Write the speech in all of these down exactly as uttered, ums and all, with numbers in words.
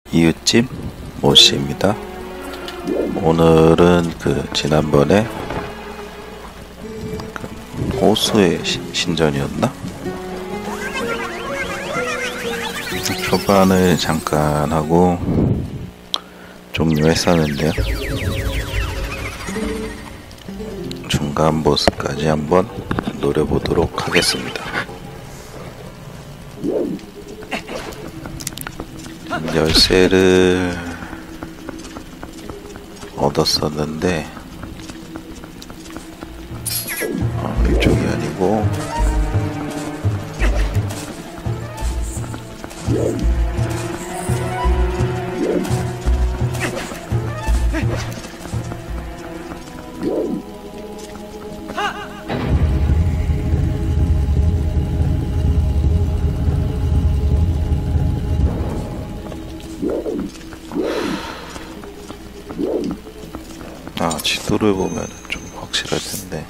이웃집 모씨입니다. 오늘은 그 지난번에 그 호수의 시, 신전이었나? 초반을 잠깐 하고 종료했었는데요. 중간 보스까지 한번 노려보도록 하겠습니다. 열쇠를 얻었었는데 어, 이쪽이 아니고 아, 지도를 보면 좀 확실할 텐데.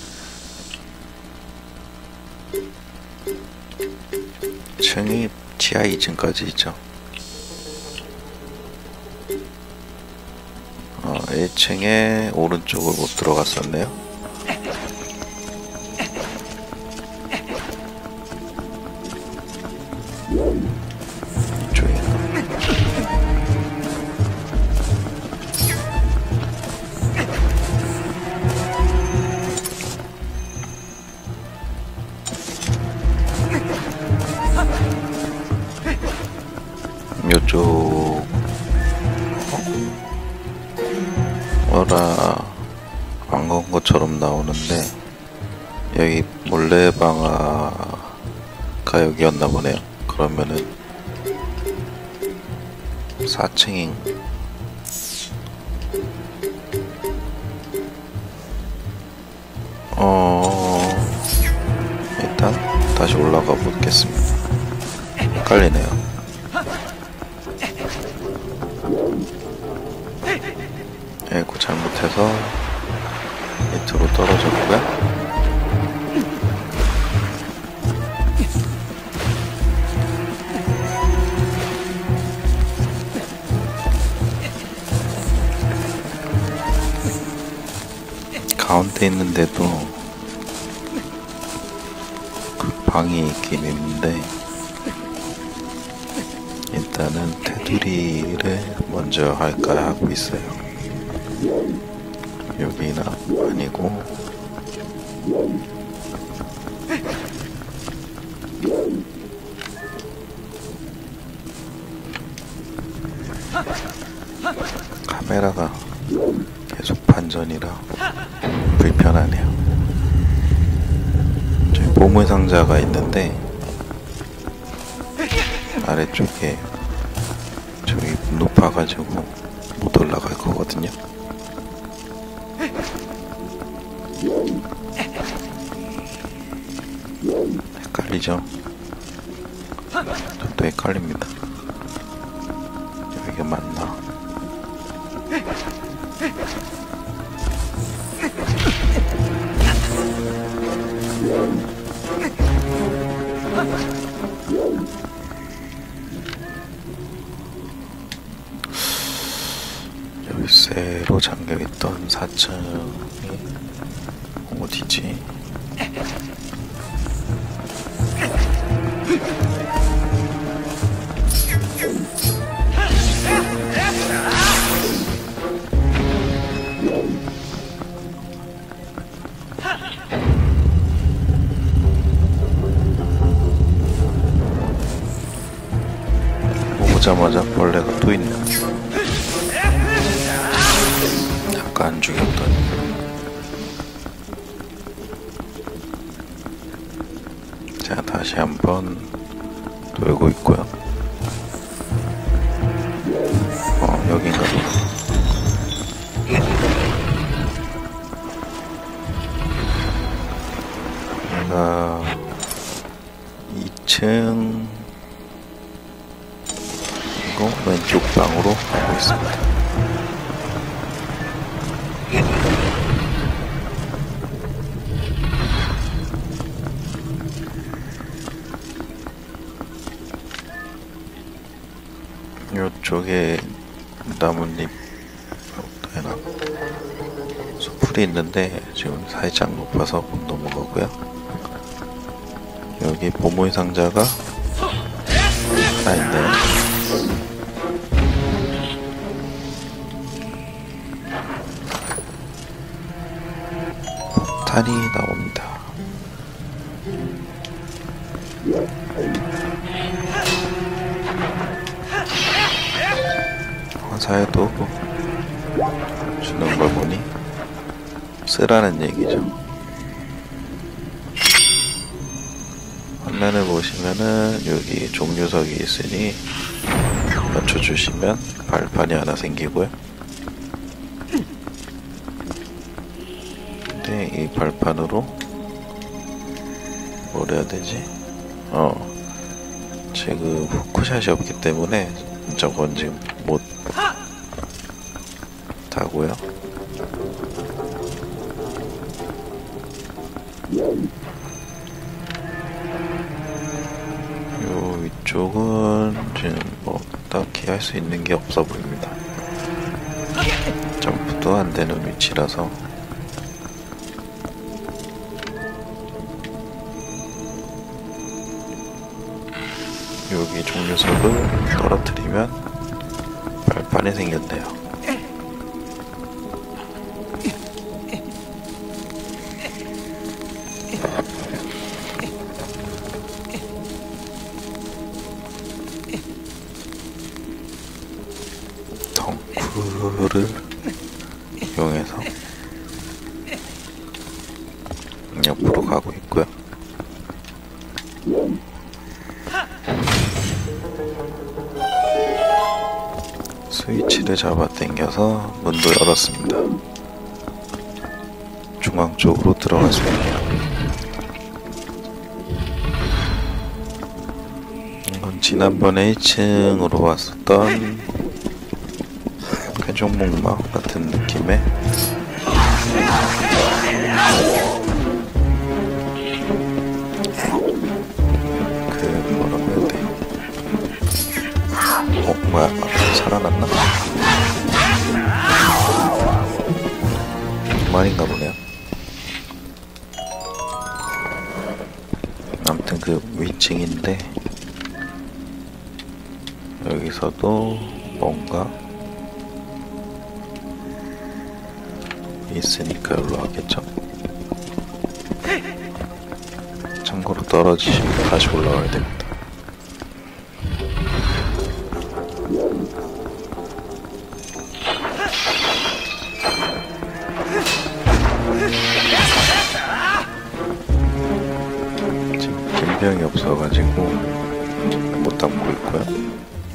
층이 지하 이 층까지 있죠. 어, 일 층에 오른쪽을 못 들어갔었네요. 요쪽 어라 안 간 것처럼 나오는데 여기 몰래방아가 여기였나 보네요. 그러면은 사 층인 어 일단 다시 올라가 보겠습니다. 헷갈리네요. 에고 잘못해서 밑으로 떨어졌고요. 가운데 있는데도 그 방이 있긴 있는데 일단은 테두리를 먼저 할까 하고 있어요. 여기나 아니고 카메라가 계속 반전이라 불편하네요. 저기 보물상자가 있는데 아래쪽에 저기 높아가지고 못 올라갈 거거든요. 헷갈리죠? 저도 헷갈립니다. 여기가 맞나? 열쇠로 잠겨있던 사 층이 어디지? 오자마자 벌레가 또 있네. 아까 안 죽였더니. 자, 다시 한번 돌고 있고요. 어, 여긴가 보다. 내가 이 층 이거 왼쪽 방으로 가고 있습니다. 요쪽에 나뭇잎 되나 수풀이 있는데 지금 살짝 높아서 못 넘어가고요. 여기 보물 상자가 하나 있네요. 폭탄이 나옵니다. 화살도 주는 걸 보니 쓰라는 얘기죠. 화면을 보시면은 여기 종류석이 있으니 맞춰주시면 발판이 하나 생기고요. 근데 이 발판으로 뭘 해야 되지? 어 지금 후크샷이 없기 때문에 저건 지금 못 타고요. 요 위쪽은 지금 뭐 딱히 할 수 있는 게 없어 보입니다. 점프도 안 되는 위치라서. 여기 종류석을 떨어뜨리면 발판이 생겼네요. 덩크를 이용해서 옆으로 가고 있고요. 스위치를 잡아 당겨서 문도 열었습니다. 중앙 쪽으로 들어갈 수 있네요. 이건 지난번에 일 층으로 왔었던 쾌종목막 같은 느낌의 그 뭐라고 해야 돼? 어 뭐야? 살아났나? 말인가 보네요. 아무튼 그 위층인데 여기서도 뭔가 있으니까 여기로 가겠죠. 참고로 떨어지시면 다시 올라가야 됩니다. 지금 김병이 없어가지고 못 담고 있고요.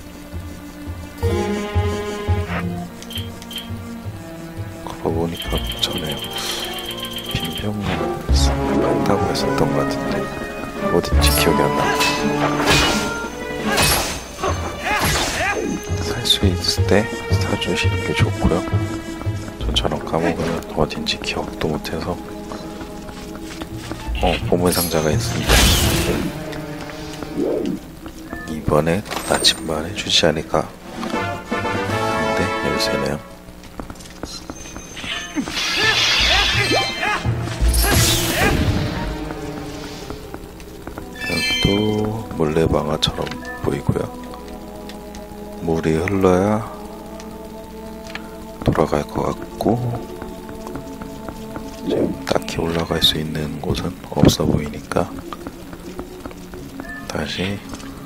보니까 전에 빈병만 많다고 했었던 것 같은데 어딘지 기억이 안 나. 살 수 있을 때 사주시는 게 좋고요. 저처럼 까먹으면 어딘지 기억도 못해서. 어 보물상자가 있습니다. 이번에 나침반에 주지 않을까. 근데 열쇠네요. 여기도 물레방아처럼 보이고요. 물이 흘러야 돌아갈 것 같고 지금 딱히 올라갈 수 있는 곳은 없어 보이니까 다시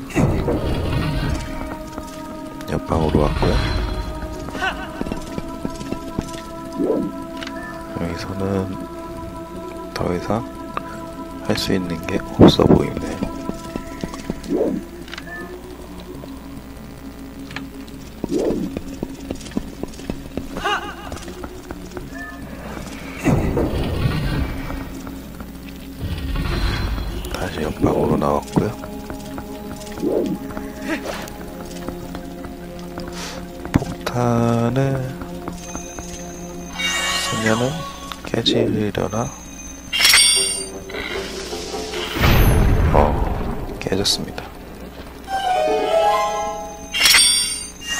옆방으로 왔고요. 여기서는 더 이상 할 수 있는 게 없어 보이네요. 다시 옆방으로 나왔고요. 폭탄을 쓰면은 깨지려나? 어, 깨졌습니다.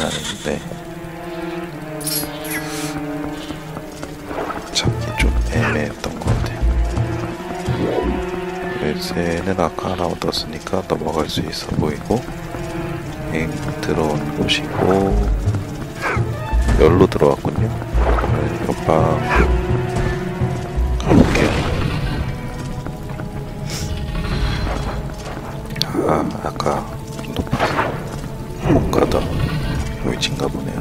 하는데 찾기 좀 애매했던 것 같아요. 열쇠는 아까 하나 얻었으니까 넘어갈 수 있어 보이고, 엥, 들어온 곳이고 열로 들어왔군요. 그러면 옆방 가볼게요. 아, 아까 높아서 못 가던 위치인가 보네요.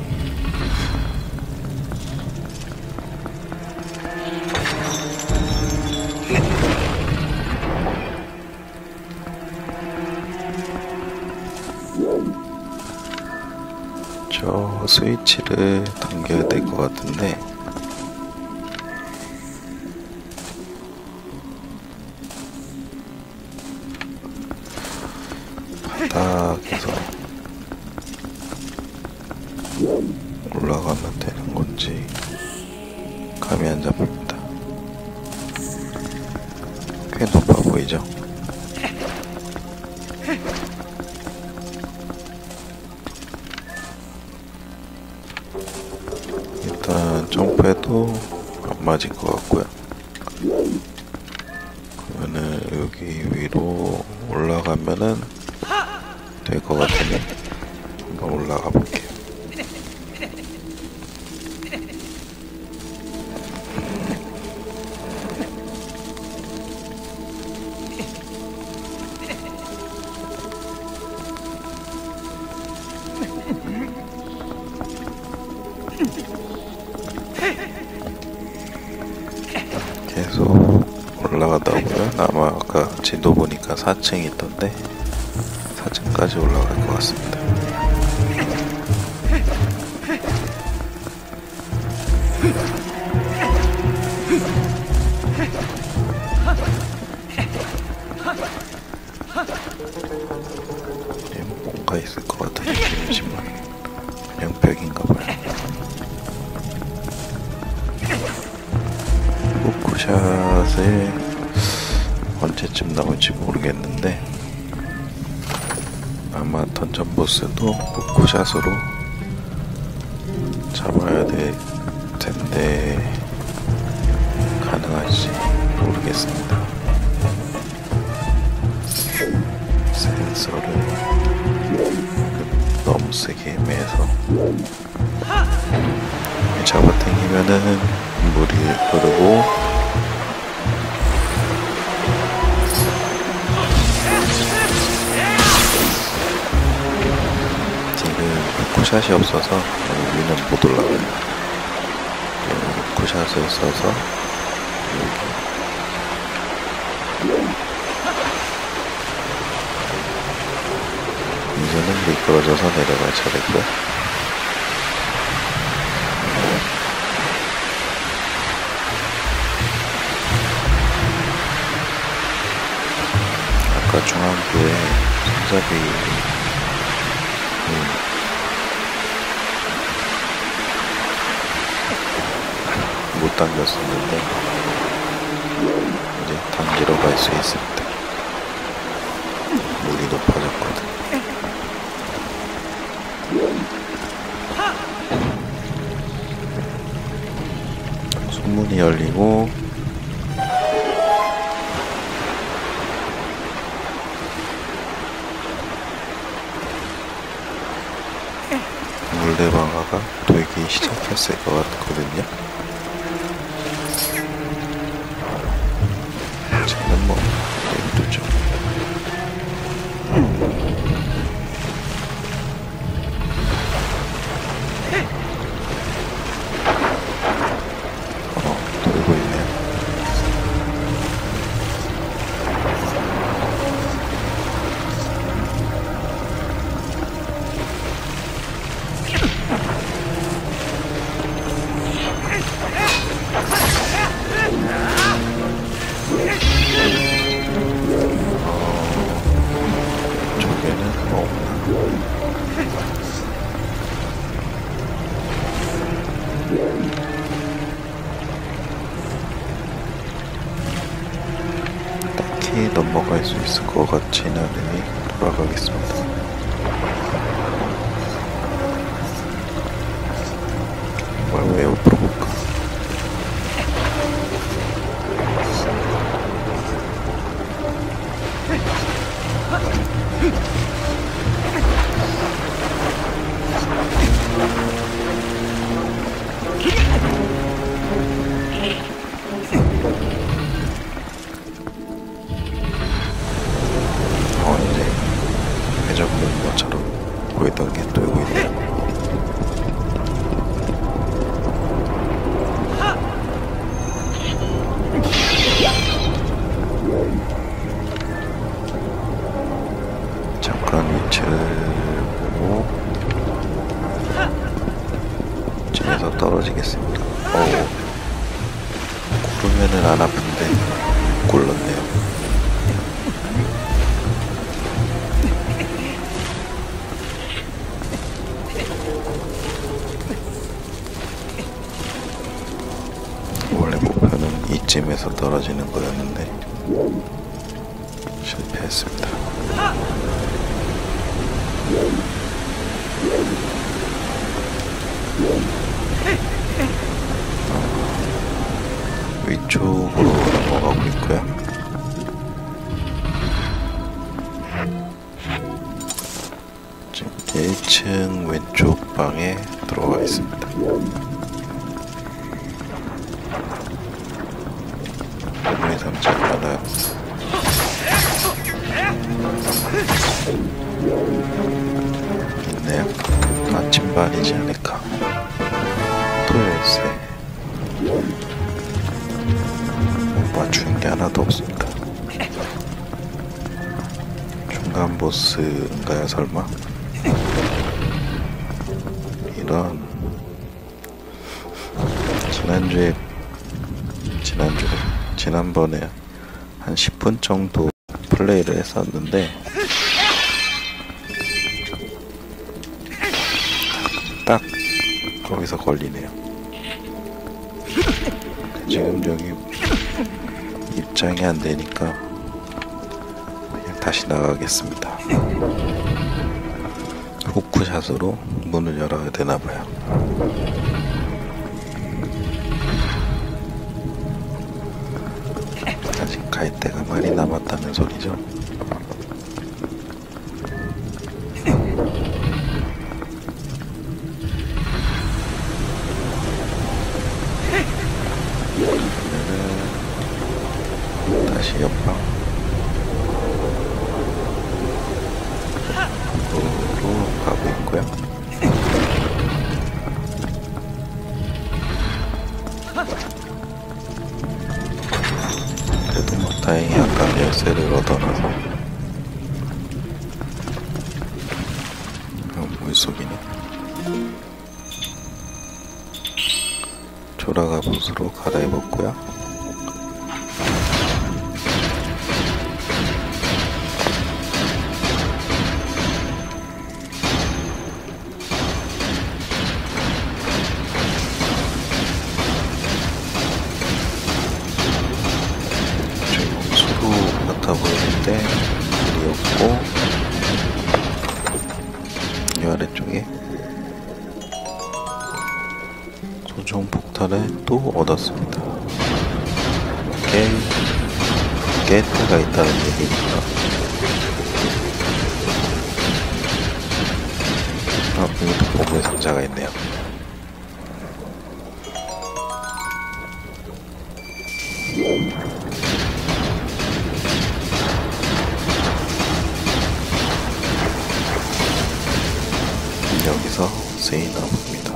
저 스위치를 당겨야 될 것 같은데 바닥에서 올라가면 되는 건지 감이 안 잡힙니다. 꽤 높아 보이죠? 일단 점프해도 안 맞을 것 같고요. 그러면은 여기 위로 올라가면은 될 것 같으니 한번 올라가 볼게요. 계속 올라가다 보면 아마 아까 지도 보니까 사 층이 있던데 사 층까지 올라갈 것 같습니다. 뭔가 있을 것 같은 느낌이지만 그냥 벽인가 봐요. 포크샷을 언제쯤 나올지 모르겠는데 아마 던전 보스도 포크샷으로 잡아야 될 텐데 가능할지 모르겠습니다. 센서를 너무 세게 애매해서 잡아당기면은 물이 흐르고 지금 포크샷이 없어서 위는 못 올라가요. 포크샷을 써서 이제는 미끄러져서 내려갈 차례고요. 아까 중앙부에 손잡이 음, 못 당겼었는데 이제 당기러 갈 수 있을 때 물이 높아졌거든. 문이 열리고 물레방아가 돌기 시작했을 것 같거든요. 쟤는 뭐 내두죠. 딱히 넘어갈 수 있을 것 같지는 않으니 돌아가겠습니다. 이쯤에서 떨어지겠습니다. 어우, 구르면은 안 아픈데 굴렀네요. 원래 목표는 이쯤에서 떨어지는 거였는데 실패했습니다. 어, 위쪽으로 넘어가고 있고요. 지금 일 층 왼쪽 방에 들어가 있습니다. 메모리 상자가 많아요. 있네요. 아침반이지 않을까. 토요일세. 맞추는 게 하나도 없습니다. 중간 보스인가요, 설마? 이런. 지난주에, 지난주에, 지난번에 한 십 분 정도 플레이를 했었는데, 딱 거기서 걸리네요. 지금 여기 입장이 안 되니까 그냥 다시 나가겠습니다. 후크샷으로 문을 열어야 되나봐요. 아직 갈 데가 많이 남았다는 소리죠. 다시 옆방 으로 가고 있고요. 그래도 뭐 다행히 아까 열쇠를 얻어놔서. 어, 물속이네. 조라가봇으로 갈아입었고요. 보이는데 길이 없고, 이 아래쪽에 소총 폭탄을 또 얻었습니다. 깨, 깨트가 있다는 얘기니까. 아, 여기도 보물 상자가 있네요. 여기서 세이나 봅니다.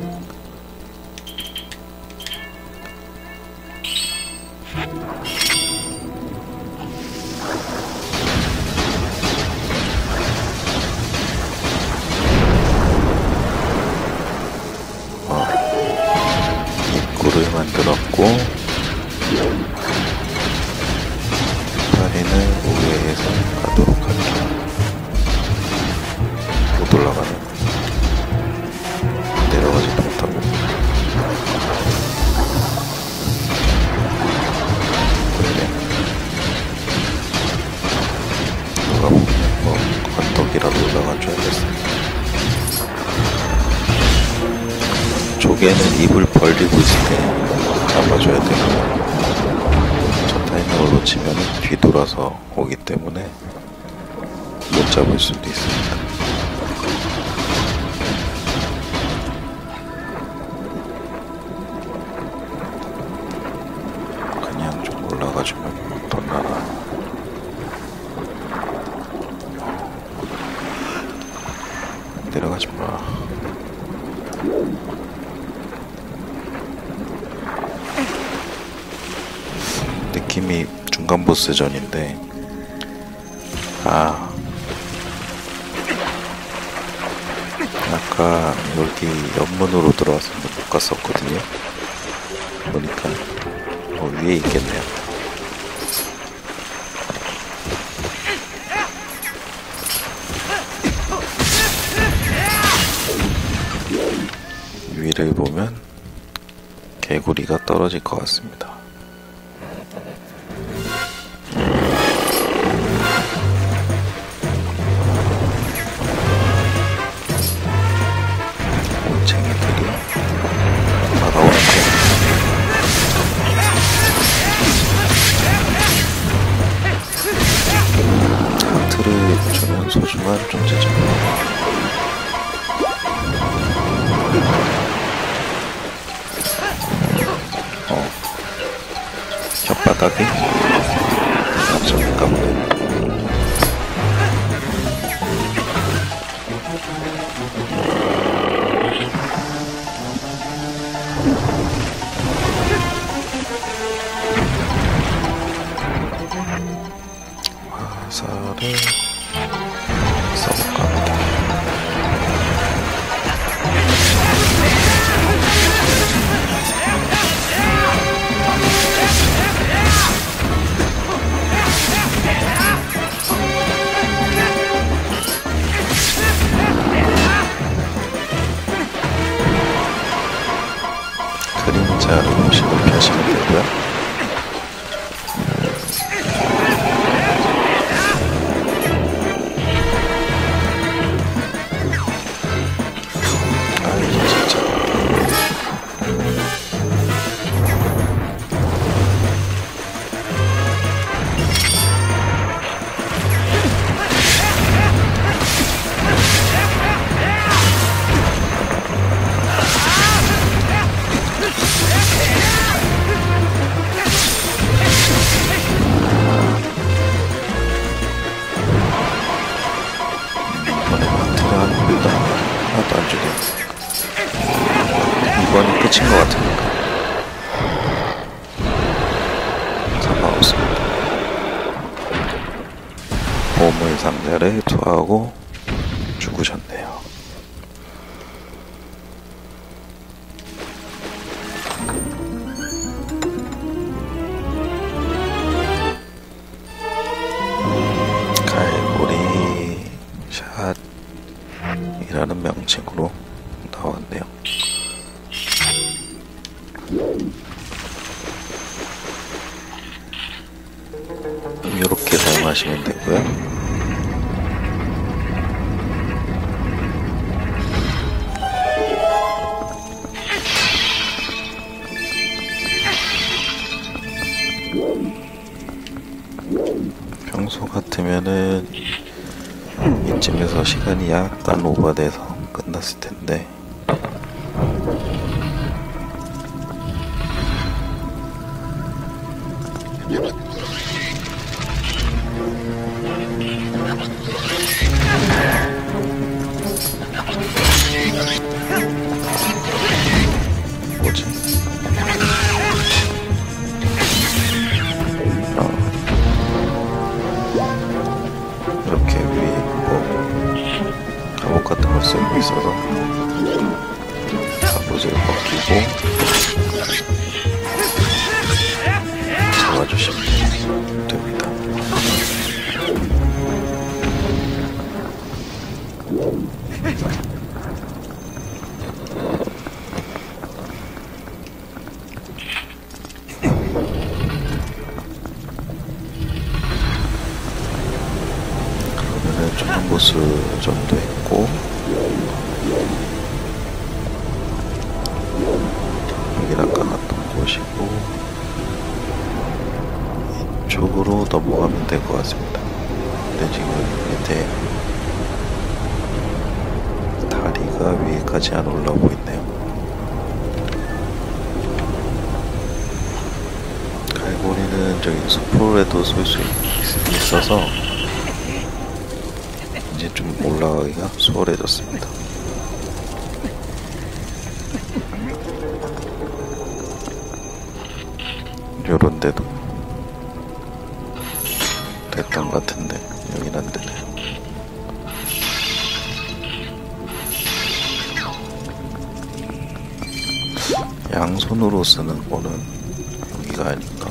어, 입구를 만들었고, 다리는 우회해서 가도록 할게요. 못 올라가네. 내려가지도 못하고. 그래. 누가 보면 뭐 건덕이라도 올라가줘야겠어. 조개는 입을 벌리고 있을 때 잡아줘야 되고, 저 타이밍을 놓치면 뒤돌아서 오기 때문에 못 잡을 수도 있습니다. 그냥 좀 올라가주면 더 나아. 내려가지 마. 느낌이 중간 보스전인데, 아, 아까 아까 여기 옆문으로 들어왔었는데 못 갔었거든요. 보니까 어, 위에 있겠네요. 위를 보면 개구리가 떨어질 것 같습니다. 올챙이들이 다가오는데 하트를 주는 소중한 존재죠. 어, 혓바닥이 앞서니까 보네. 화살을 써볼까 합니다. 그림자 음식을 펴시면 되고요. 하나도 안 주네. 이번이 끝인 것 같으니까 상관없습니다. 보물 상자를 투하하고 죽으셨네요. 갈고리 샷 이라는 명칭으로 나왔네요. 이렇게 사용하시면 되고요. 평소 같으면은 이쯤에서 시간이 약간 오버돼서 끝났을 텐데 뭐지? 어. 이렇게 위에 뭐 갑옷 같은 걸 쓰고 있어서 갑옷을 벗기고 잡아주시면 됩니다. 그러면은 좀 보스 정도 했고 여기는 아까 갔던 곳이고 이쪽으로 넘어가면 될 것 같습니다. 근데 지금 밑에 다리가 위에까지 안 올라오고 있네요. 갈고리는 저기 숲으로도 쏠 수 있어서 이제 좀 올라가기가 수월해졌습니다. 요런 데도 됐던 것 같은데 여긴 안 되네요. 양손으로 쓰는 거는 여기가 아닌가?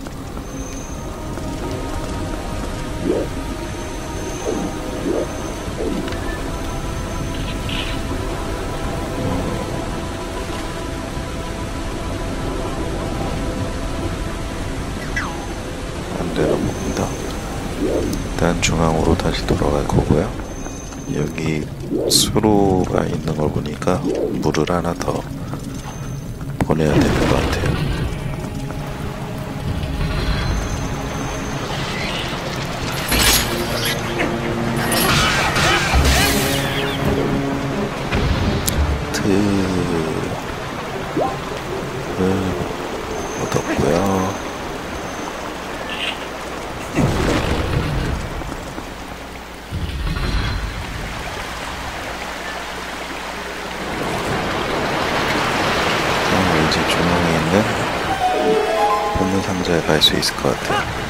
안 되나 봅니다. 일단 중앙으로 다시 돌아갈 거고요. 여기 수로가 있는 걸 보니까 물을 하나 더 보내야 되는 것 같아요. 을 얻었고요. 이제 중앙에 있는 보물 상자에 갈 수 있을 것 같아요.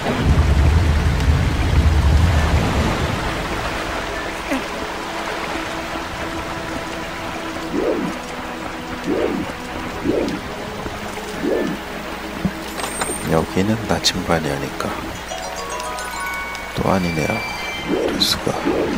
여기는 나침반이 아닐까. 또 아니네요. 이럴 수가.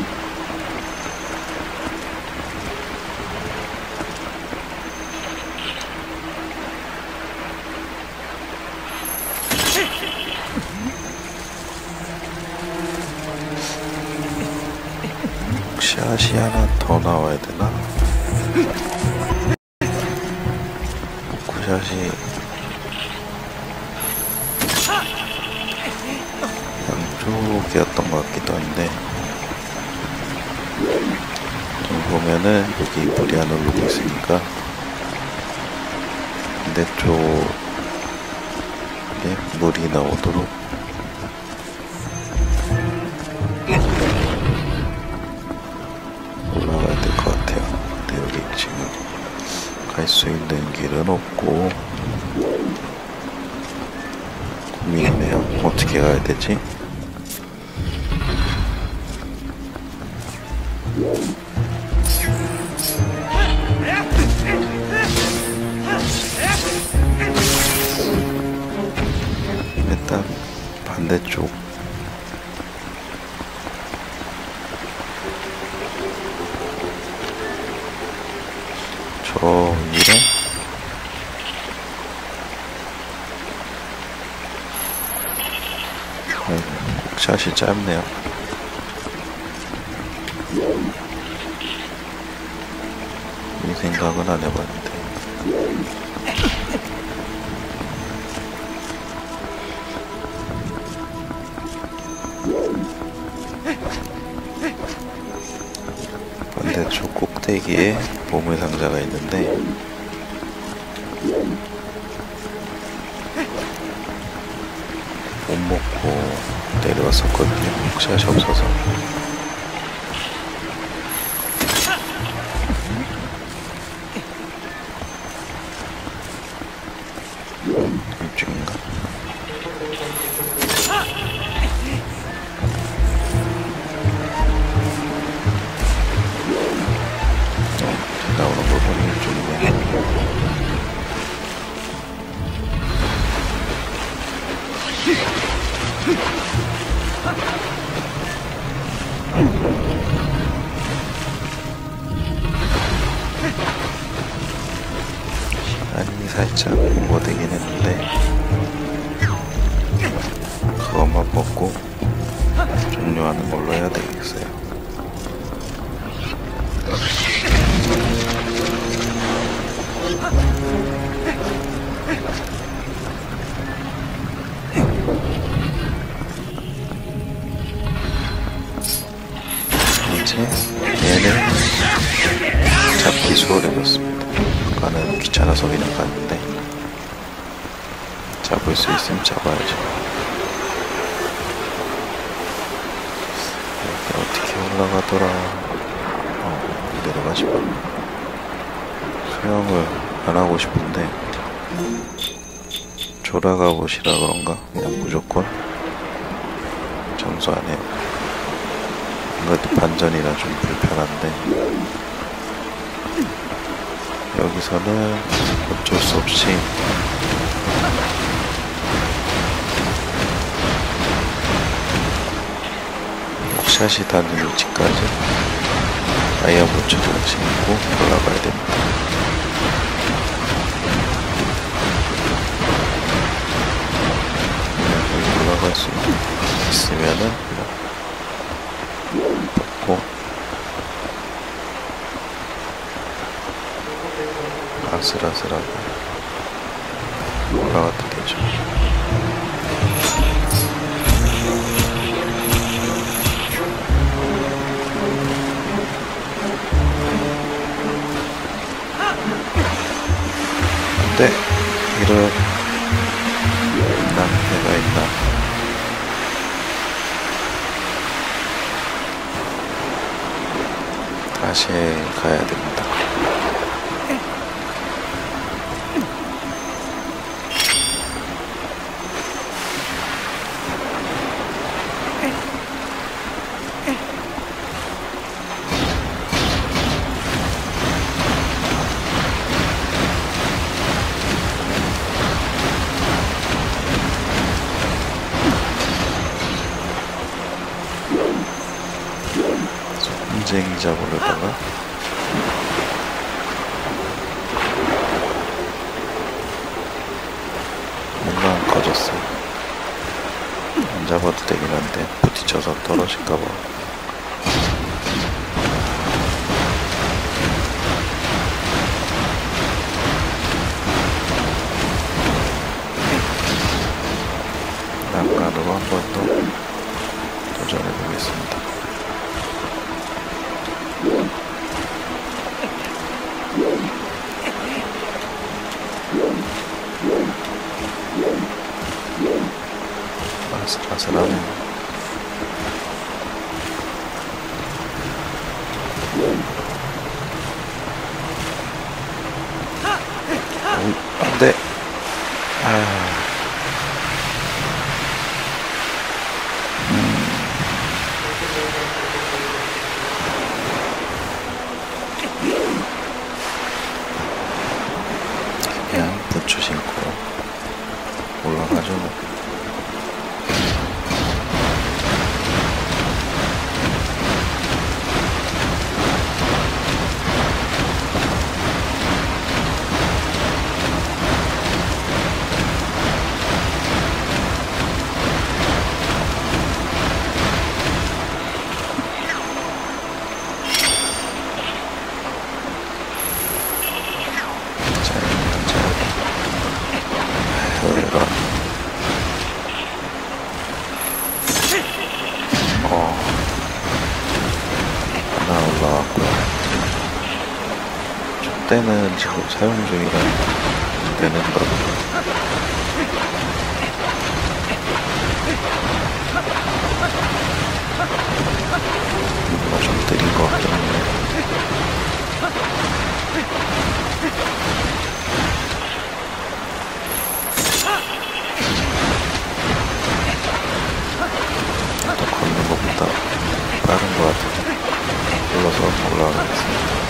샷이 하나 더 나와야 되나? 샷이 양쪽이었던 것 같기도 한데, 좀 보면은 여기 물이 안 오르고 있으니까 반대쪽에 물이 나오도록 올라가야 될 것 같아요. 근데 여기 지금 갈 수 있는 길은 없고 고민이네요. 어떻게 가야 되지? 일단 반대쪽 저 위로 샷이 짧네요. 이 생각은 안 해봤는데. 반대쪽 꼭대기에 보물상자가 있는데 못 먹고 내려왔었거든요. 샷이 없어서. 이쪽인가? 어, 나오는 거 보니 이쪽이네. 시간이 살짝 오버되긴 했는데 그것만 먹고 종료하는 걸로 해야 되겠어요. 이제 얘는 잡기 수월해졌습니다. 아까는 귀찮아서 그냥 갔는데 잡을 수 있으면 잡아야죠. 이렇게 어떻게 올라가더라. 어, 내려가 싶었네. 수영을 안 하고 싶은데 졸아가 보시라 그런가? 그냥 무조건 점수 안 해요. 그래도 반전이라 좀 불편한데 여기서는 어쩔 수 없이 옥샷이 닿는 위치까지 아이언 처리를 신고 올라가야 됩니다. 여기 올라갈 수 있으면은 뽑고 아슬아슬하게 올라가도 되죠. 안돼! 이런 낭패가 있나. 다시 가야 됩니다. 손쟁이자 보려다가 뭔가 안 꺼졌어요. 안 잡아도 되긴 한데 부딪혀서 떨어질까봐. 난간으로 한 번 더 도전해보겠습니다. 아슬아슬하네. 오, 안돼. 아. 그냥 부츠 신고 올라가죠. 때는 지금 사용 중이라 되는 거고. 뭔가 좀 느린 것 같긴 한데. 또 걷는 것보다 빠른 것 같아서 불러서 올라가겠습니다.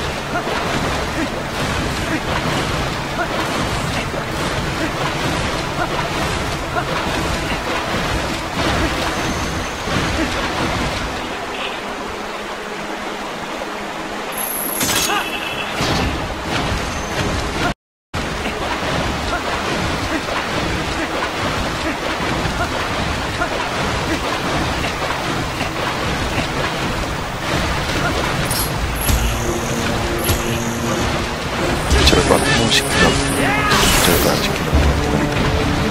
절반 소모시키면 절반 안 시키는 것 같긴 한데.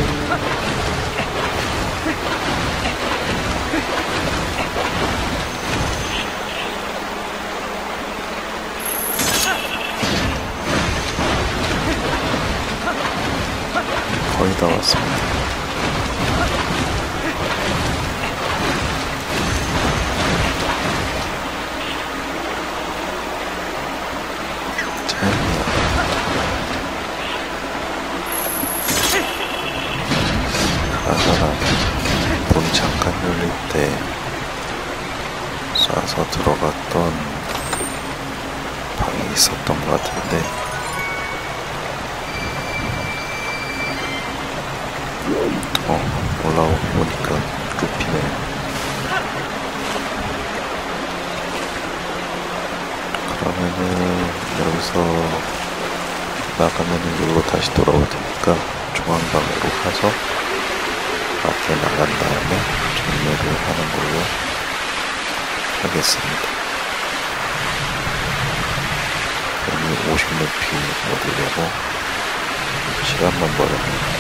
거의 다 왔습니다. 가사가 문 잠깐 열릴 때 쏴서 들어갔던 방이 있었던 것 같은데 올라오니까 루피네요. 그러면은 여기서 나가면은 여기로 다시 돌아올 테니까 중앙방으로 가서 앞에 나간 다음에 정리를 하는 걸로 하겠습니다. 여기 오십 루피 얻으려고 시간만 벌어요.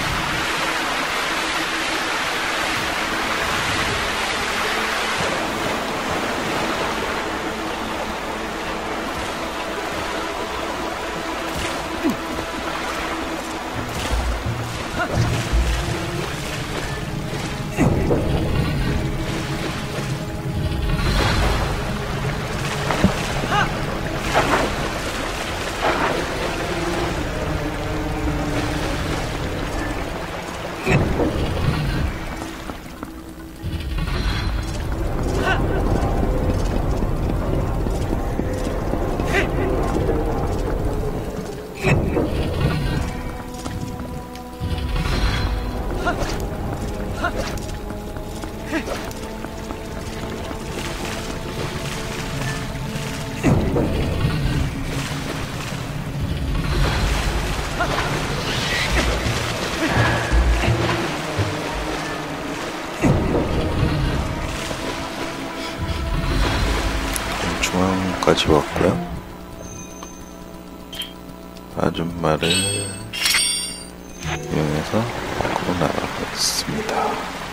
중앙까지 왔고요. 아줌마를 이용해서 밖으로 나가겠습니다.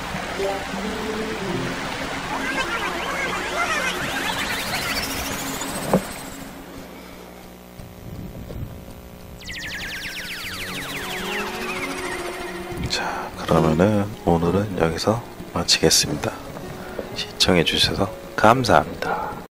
자, 그러면은 오늘은 여기서 마치겠습니다. 시청해주셔서 감사합니다.